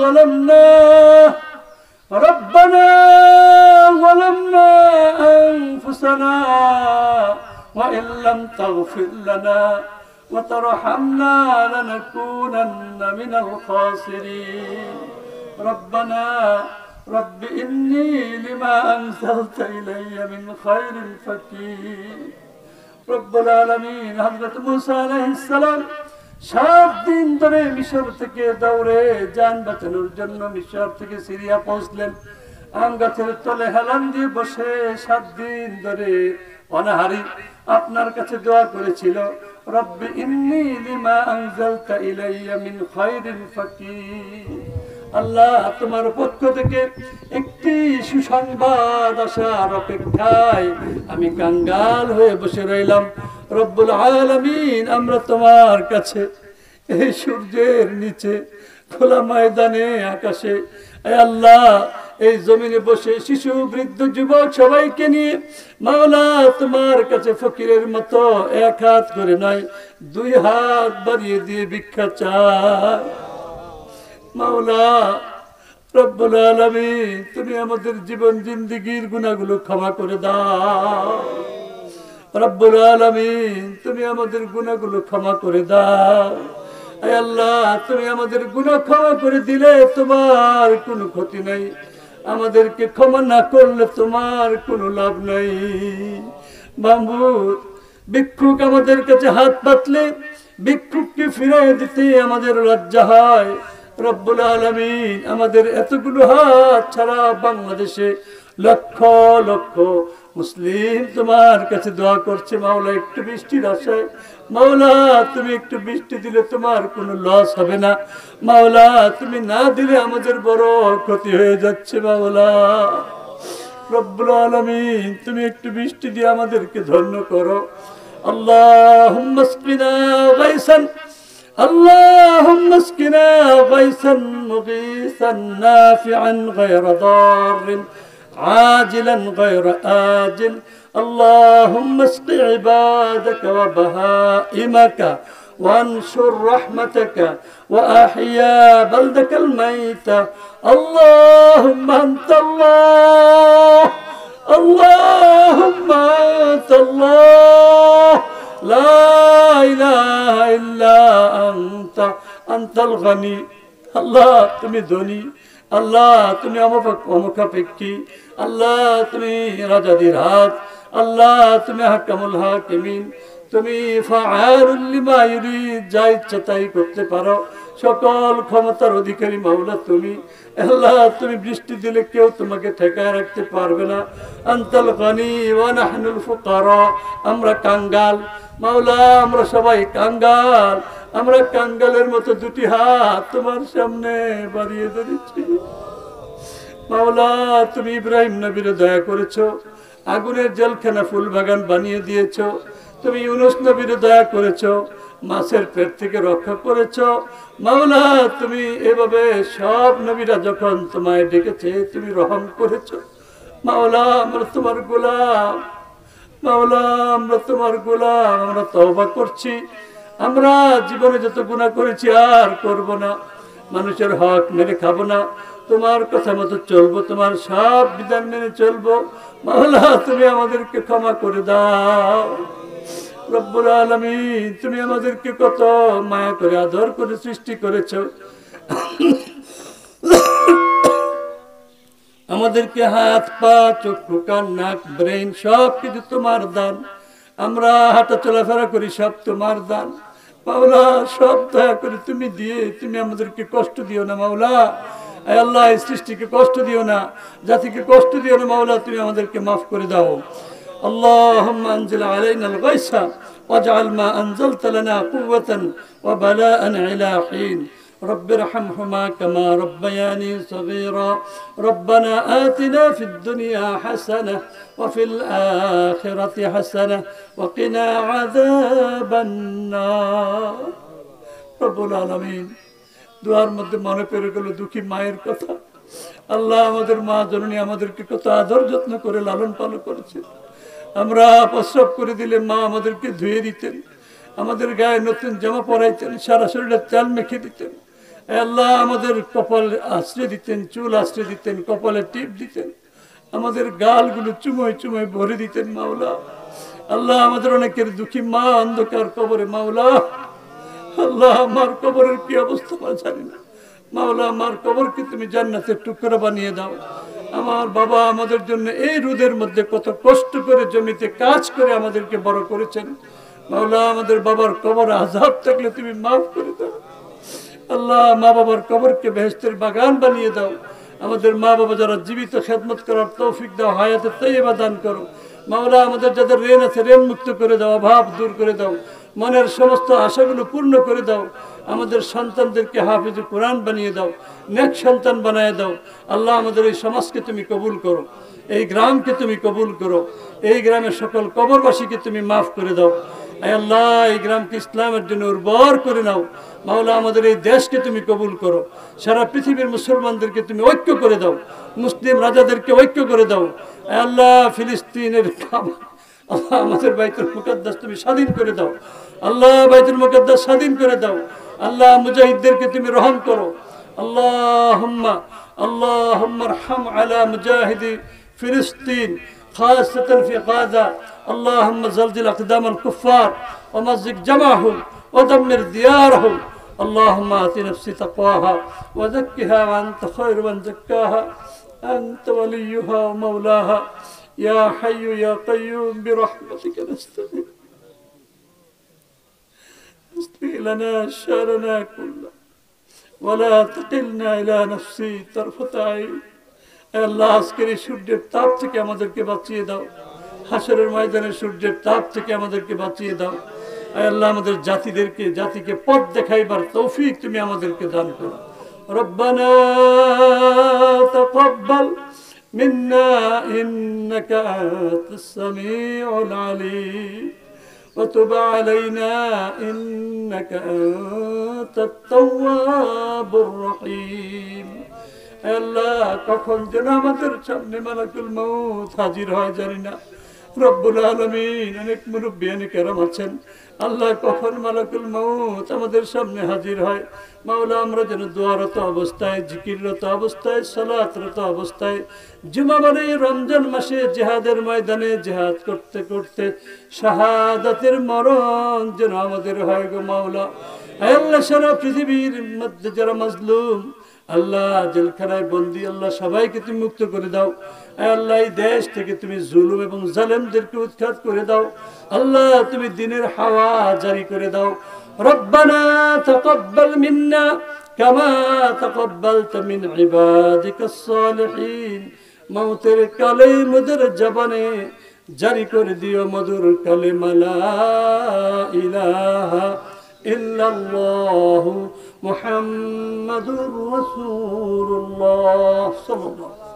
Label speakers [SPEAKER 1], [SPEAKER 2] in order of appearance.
[SPEAKER 1] ظلمنا ربنا ظلمنا أنفسنا وإن لم تغفر لنا وترحمنا لنكونن من الخاسرين ربنا رب إني لما أنزلت إلي من خير فقير رب العالمين حضرت موسى عليه السلام 7 দিন ধরে মিশর থেকে দৌড়ে জান বাঁচানোর জন্য মিশর থেকে সিরিয়া পৌঁছলেন আম গাছের তলে হেলান দিয়ে বসে 7 দিন ধরে অনাহারি আপনার কাছে দোয়া করেছিল রব্বি ইন্নী লিমা আনজালতা ইলাইয়া মিন খায়রিন ফাকির আল্লাহ তোমার পক্ষ থেকে একটি সুসংবাদ আসার অপেক্ষায় আমি কাঙ্গাল হয়ে বসে রইলাম রব্বুল আলামিন আমরা তোমার কাছে এই সূর্যের নিচে খোলা ময়দানে আকাশে হে আল্লাহ এই জমিনে বসে শিশু বৃদ্ধ যুবক সবাইকে নিয়ে মাওলা তোমার কাছে ফকিরের মতো এক হাত করে নয় 2 হাত বাড়িয়ে দিয়ে ভিক্ষা চাই মাওলা রব্বুল আলামিন তুমি আমাদের জীবন জিন্দেগীর গুনাহগুলো ক্ষমা করে দাও রব্বুল আলামিন তুমি আমাদের গুনাহগুলো ক্ষমা করে দাও হে আল্লাহ তুমি আমাদের গুনাহ ক্ষমা করে দিলে তোমার কোনো ক্ষতি নাই আমাদেরকে ক্ষমা না করলে তোমার কোনো লাভ নাই মাহবুব ভিক্ষুক আমাদের কাছে হাত পাতলে ভিক্ষুককে ফিরিয়ে দিতে আমাদের লজ্জা হয় রব্বুল আলামিন আমাদের এতগুলো হাত ছাড়া বাংলাদেশে লক্ষ লক্ষ মুসলিম তোমার কাছে দোয়া করছে মাওলা একটু বৃষ্টির আশায় মাওলা তুমি একটু বৃষ্টি দিলে তোমার কোনো লস হবে না মাওলা তুমি না দিলে আমাদের বড় ক্ষতি হয়ে যাচ্ছে মাওলা রব্বুল আলামিন তুমি একটু বৃষ্টি দিয়ে আমাদেরকে ধন্য করো আল্লাহুম্মা আসকিনা গায়সান اللهم اسقنا غيثا مغيثا نافعا غير ضار عاجلا غير آجل اللهم اسق عبادك وبهائمك وانشر رحمتك وأحيا بلدك الميت اللهم أنت الله اللهم أنت الله لا إله إلا أنت أنت الغني الله তুমি ধনী আল্লাহ তুমি অমুখাপেক্ষী আল্লাহ তুমি রাজাদের হাত আল্লাহ তুমি হাকামুল হাকিমিন তুমি ফাআলুল লিমা ইউরিদ যা ইচ্ছা তাই করতে পারো সকল ক্ষমতার অধিকারী মাওলা তুমি আল্লাহ তুমি বৃষ্টি দিলে কেউ তোমাকে ঠেকায় রাখতে পারবে না আনতাল গনি ওয়া নাহনুল ফুকারা আমরা কাঙ্গাল মাওলা আমরা সবাই কাঙ্গাল আমরা কাঙ্গালের মতো 2টি হাত তোমার সামনে বাড়িয়ে ধরেছি মাওলা তুমি ইব্রাহিম নবীর দয়া করেছো আগুনের জেলখানা ফুল বাগান বানিয়ে দিয়েছো তুমি ইউনূস নবীর দয়া করেছো মাছের পেট থেকে রক্ষা করেছো মাওলা তুমি এভাবে সব নবীরা যখন তোমায় ডেকেছে তুমি রহম করেছো মাওলা আমরা তোমার গোলাম মাওলা আমরা তোমার গোলাম আমরা তওবা করছি আমরা জীবনে যত গুনাহ করেছি আর করব না মানুষের হক মেরে খাবো না তোমার কথা মতো চলবো তোমার সব বিধান মেনে চলবো মাওলা তুমি আমাদেরকে ক্ষমা করে দাও রব্বুল আলামিন তুমি আমাদেরকে কত মায়া করে আদর করে সৃষ্টি করেছো আমাদেরকে হাত পা চক্ষু কান নাক ব্রেন সব কিছু তোমার দান আমরা হাঁটা চলাফেরা করি সব তোমার দান মাওলা সব দয়া করে তুমি দিয়ে তুমি আমাদেরকে কষ্ট দিও না মাওলা আয় আল্লাহ এই সৃষ্টিকে কষ্ট দিও না জাতিকে কষ্ট দিও না মাওলা তুমি আমাদেরকে মাফ করে দাও اللهم انزل علينا الغيث واجعل ما انزلت لنا قوة وبلاء الى حين رب ارحمهما كما ربياني صغيرا ربنا آتنا في الدنيا حسنة وفي الآخرة حسنة وقنا عذاب النار رب العالمين দুয়ার মধ্যে মনে পড়ে গেল দুঃখী মায়ের কথা আল্লাহ আমাদের মা জননী আমাদেরকে কত আদর যত্ন করে লালন পালন করেছে আমরা প্রস্রাব করে দিলে মা আমাদেরকে ধুয়ে দিতেন আমাদের গায়ে নতুন জামা পরাইতেন সারা শরীরে তেল মেখে দিতেন আল্লাহ আমাদের কপাল আশ্রয় দিতেন, চুল আশ্রয় দিতেন, কপালে টিপ দিতেন, আমাদের গালগুলো চুমোয় চুমোয় ভরে দিতেন মাওলা। আল্লাহ আমাদের অনেকের দুঃখী মা অন্ধকার কবরে মাওলা। আল্লাহ আমার কবরের কি অবস্থা আমরা জানি না মাওলা, আমার কবরকে তুমি জান্নাতের টুকরা বানিয়ে দাও। আমার বাবা আমাদের জন্য এই রোদের মধ্যে কত কষ্ট করে জমিতে কাজ করে আমাদেরকে বড় করেছেন মাওলা, আমাদের বাবার কবর আযাব থাকলে তুমি মাফ করে দাও। আল্লাহ মা বাবার কবরকে বেহেশতের বাগান বানিয়ে দাও। আমাদের মা বাবা যারা জীবিত খেদমত করার তৌফিক দাও, হায়াতে তাইয়্যিবা দান করো মাওলা। আমাদের যাদের ঋণ আছে ঋণ মুক্ত করে দাও, অভাব দূর করে দাও, মনের সমস্ত আশাগুলো পূর্ণ করে দাও। আমাদের সন্তানদেরকে হাফিজ কোরআন বানিয়ে দাও, নেক সন্তান বানিয়ে দাও। আল্লাহ আমাদের এই সমাজকে তুমি কবুল করো, এই গ্রামকে তুমি কবুল করো, এই গ্রামের সকল কবরবাসীকে তুমি মাফ করে দাও। আল্লাহ এই গ্রামকে ইসলামের জন্য উর্বর করে নাও মাওলা। আমাদের এই দেশকে তুমি কবুল করো, সারা পৃথিবীর মুসলমানদেরকে তুমি ঐক্য করে দাও, মুসলিম রাজাদেরকে ঐক্য করে দাও। আল্লাহ ফিলিস্তিনের আল্লাহ আমাদের বাইতুল মুকাদ্দাস তুমি স্বাধীন করে দাও। আল্লাহ বাইতুল মুকাদ্দাস স্বাধীন করে দাও। আল্লাহ মুজাহিদদেরকে তুমি রহম করো। আল্লাহুম্মা আল্লাহুম্মা আরহাম আলা মুজাহিদি ফিলিস্তিন خاصة في غزة. اللهم زلزل أقدام الكفار ومزق جمعهم ودمر ديارهم. اللهم آت نفسي تقواها وزكها وأنت خير من زكاها أنت وليها ومولاها. يا حي يا قيوم برحمتك نستغيث اصلح لنا شأننا كله ولا تقلنا إلى نفسي طرفة عين. আল্লাহ আজকের এই সূর্যের তাপ থেকে আমাদেরকে বাঁচিয়ে দাও, হাসরের ময়দানের সূর্যের তাপ থেকে আমাদেরকে বাঁচিয়ে দাও। আল্লাহ আমাদের জাতিকে পথ দেখাইবার তৌফিক তুমি আমাদেরকে দান করো। রব্বানা তাকাব্বাল মিন্না ইন্নাকা আনতাস সামিউল আলিম ওয়া তুব আলাইনা ইন্নাকা আনতাত তাওয়াবুর রহিম। আল্লাহ কখন যেন আমাদের সামনে মালাকুল মউত হাজির হয় জানি না। রব্বুল আলামিন অনেক মুরব্বী কেরাম আছেন, আল্লাহ কখন মালাকুল মউত আমাদের সামনে হাজির হয় মাওলা, আমরা যেন দোয়ারত অবস্থায়, জিকিররত অবস্থায়, সালাতরত অবস্থায়, জুমাবারে রমজান মাসে জিহাদের ময়দানে জিহাদ করতে করতে শাহাদাতের মরণ যেন আমাদের হয় গো মাওলা। আল্লাহ সারা পৃথিবীর মধ্যে যারা মাজলুম আল্লাহ জেলখানায় বন্দী, আল্লাহ সবাইকে তুমি মুক্ত করে দাও। আল্লাহ এই দেশ থেকে তুমি জুলুম এবং জালেমদেরকে উৎখাত করে দাও। আল্লাহ তুমি দিনের হাওয়া জারি করে দাও। রব্বানা তাকাব্বাল মিন্না কামা তাকাব্বালতা মিন ইবাদিকাস সালিহিন। মউতের কালেমাদের জবানে জারি করে দিও মধুর কালেমা লা ইলাহা ইল্লাল্লাহু মুহাম্মাদুর রাসূলুল্লাহ সাল্লাল্লাহু